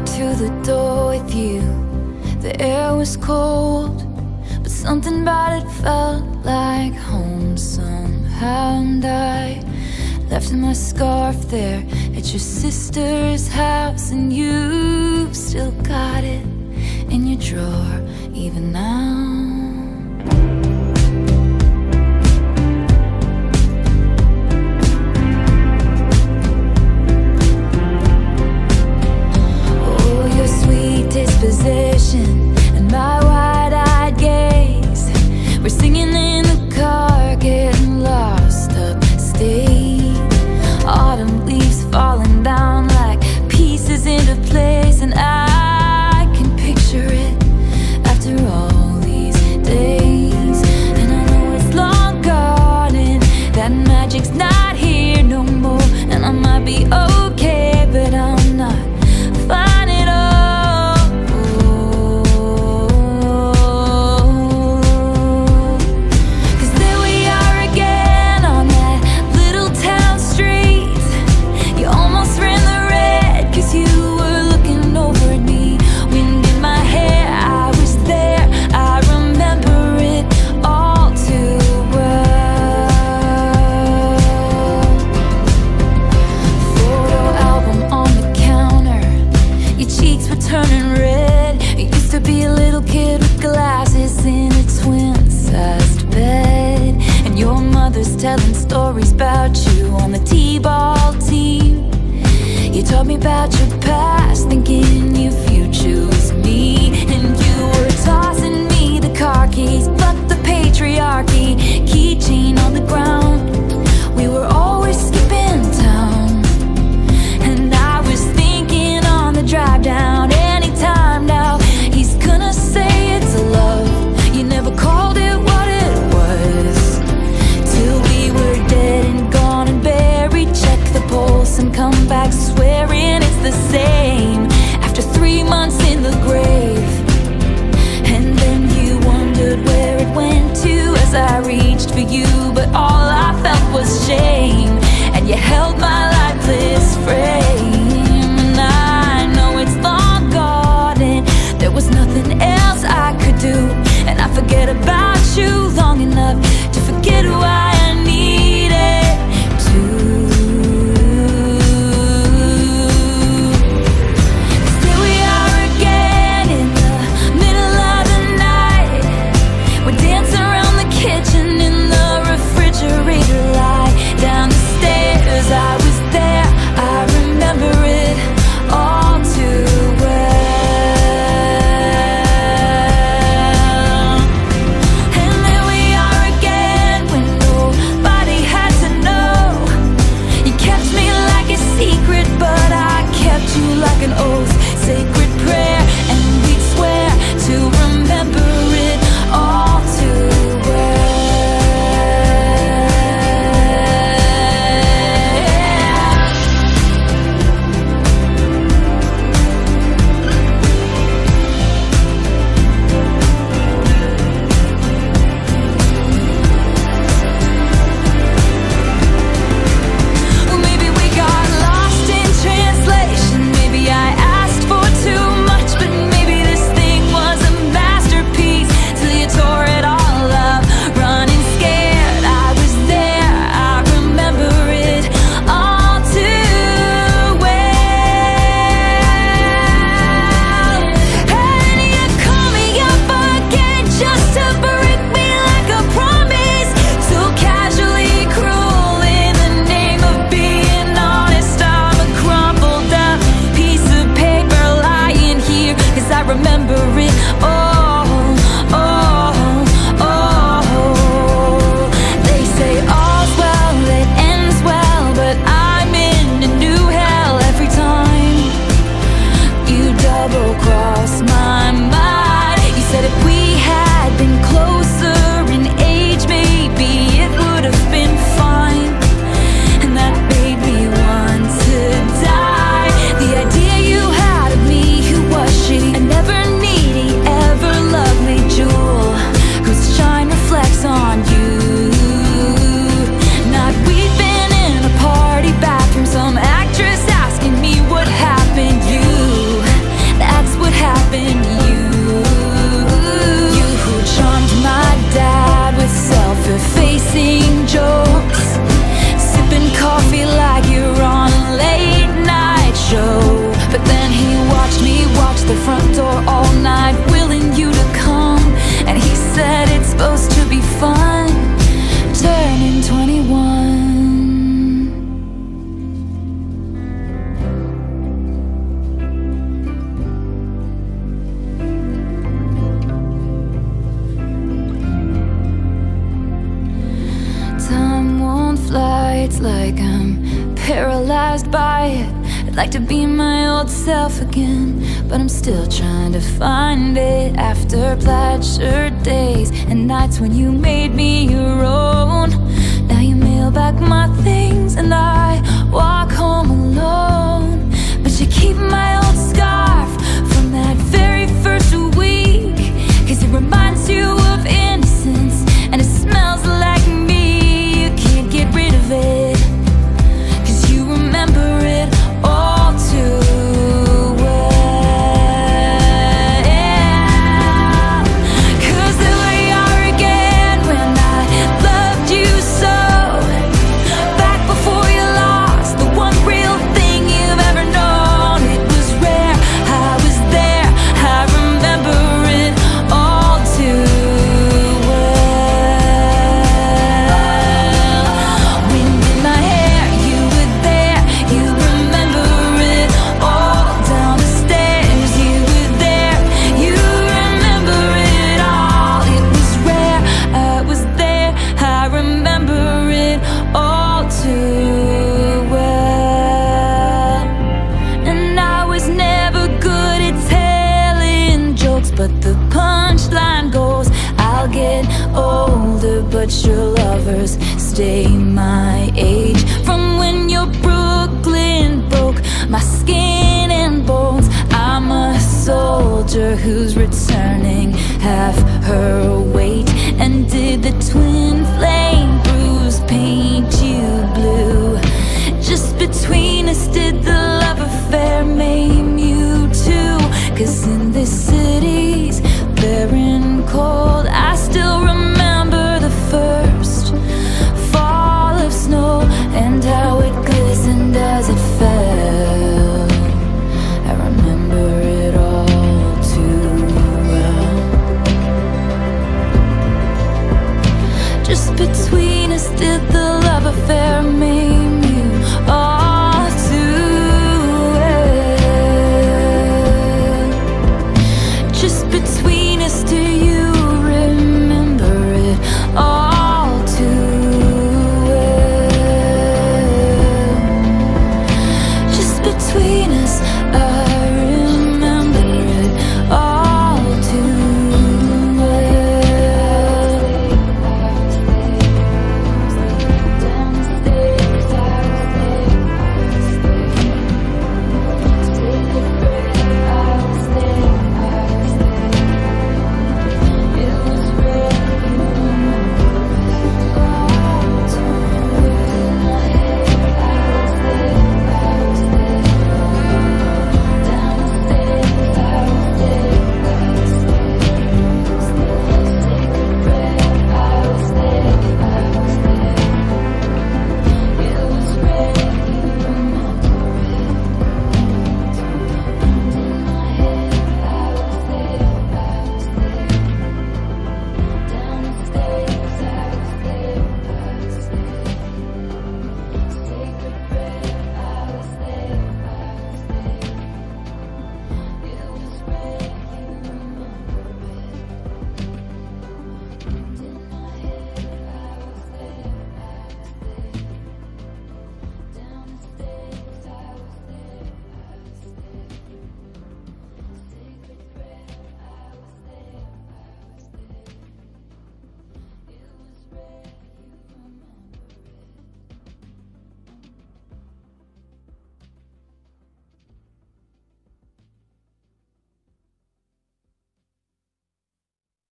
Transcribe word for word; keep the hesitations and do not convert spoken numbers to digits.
walked to the door with you. The air was cold, but something about it felt like home somehow. And I left my scarf there at your sister's house, and you've still got it in your drawer even now. Disposition and my wide-eyed gaze, we're singing in the car, getting lost upstate. Autumn leaves falling down like pieces into place, and I can picture it after all these days. And I know it's long gone and that magic's not here no more, and I might be okay, but I'm not fine at all. Turning red. You used to be a little kid with glasses in a twin-sized bed, and your mother's telling stories about you on the t-ball team. You told me about your past, thinking your future was me, and you were tossing me the car keys, fuck the patriarchy, keychain on the ground. We were always skipping town, and I was thinking on the drive down, anytime now he's gonna say it's a love. You never called it what it was, till we were dead and gone and buried. Check the pulse and come back swearing it's the same after three months in the grave. And then you wondered where it went to as I reached for you, but all I felt was shame, and you held my lifeless frame. And I know it's long gone and there was nothing else I could do, and I forget about you long enough to forget who I needed to. 'Cause here we are again in the middle of the night. We're dancing around the kitchen in the refrigerator light. Down the stairs, I was there, I remember it all too well. And then we like I'm paralyzed by it. I'd like to be my old self again, but I'm still trying to find it. After plaid shirt days and nights when you made me your own, now you mail back my things and I walk home alone. But you keep my old scarf from that very first week, 'cause it reminds you of innocence and it smells like me. You can't get rid of it, 'cause you remember it all too well. Yeah. 'Cause there we are again when I loved you so, back before you lost the one real thing you've ever known. It was rare, I was there, I remember it all too well. Wind in my hair, you were there, you remember it all. Down the stairs, you were there, you remember it all. It was rare, I was there, I remember it all too well. And I was never good at telling jokes, but the punchline goes, I'll get older, but your lovers stay my age. From when your Brooklyn broke my skin and bones, I'm a soldier who's returning half her weight. And did the twin flame bruise paint you blue? Just between us, did the love affair maim you too? 'Cause in this city's barren cold, I still remember the first fall of snow and how it glistened as it fell. I remember it all too well. Just between us, did the love affair make